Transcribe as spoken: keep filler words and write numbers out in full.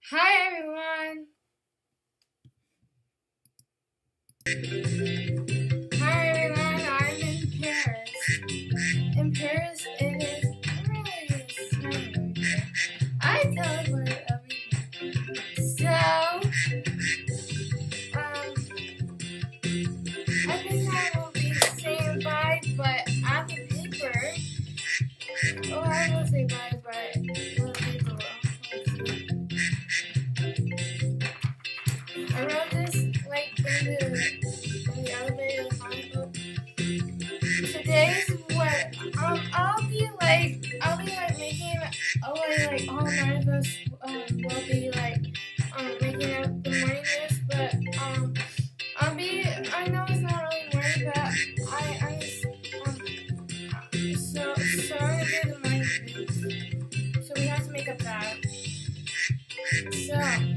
Hi everyone! Hi everyone, I'm in Paris. In Paris it is really sunny over here. I teleported over here. So, um, I think I will be saying bye, but on the paper, oh I will say bye, but on the paper will. I wrote this like in the, in the elevator comic book. Today's what um I'll be like I'll be like making oh like, like all nine of us um will be like um making up the morning news, but um I'll be I know it's not really morning, but I I just um so so I'm gonna do the morning news. So we have to make up that. So